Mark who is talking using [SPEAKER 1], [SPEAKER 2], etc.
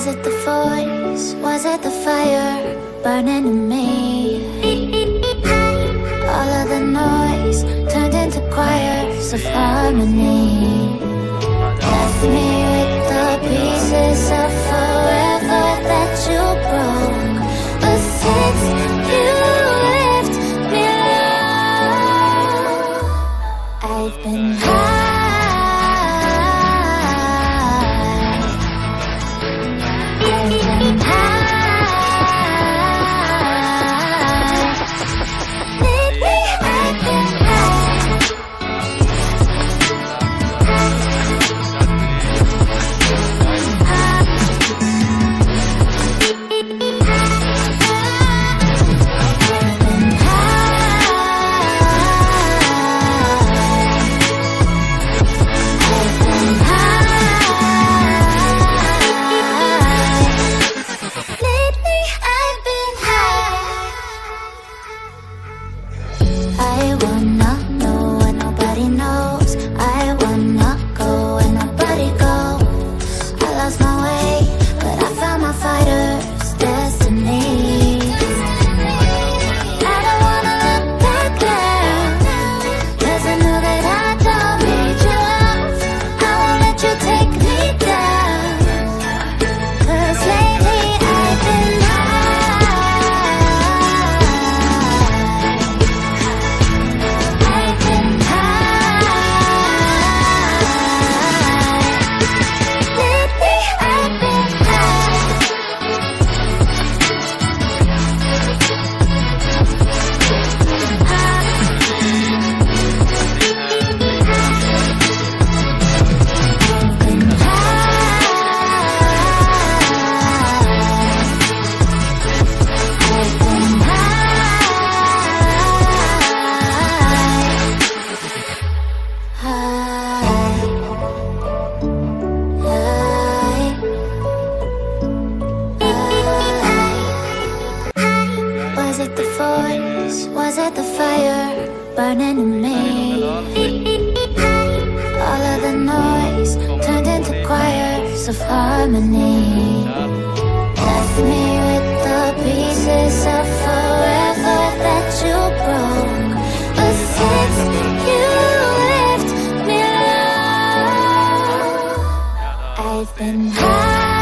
[SPEAKER 1] Was it the voice? Was it the fire burning in me? All of the noise turned into choirs of harmony. Left me with the pieces of forever that you broke. But since you left me alone, I've been high. I wanna know what nobody knows. I wanna go where nobody goes. I lost my way, but I found my fighter's destiny. I don't wanna look back now, 'cause I know that I don't need your love. I won't let you take me down, 'cause lately I've been Was it the voice? Was it the fire burning in me? All of the noise turned into choirs of harmony. Left me with the pieces of forever that you broke. But since you left me alone, I've been high.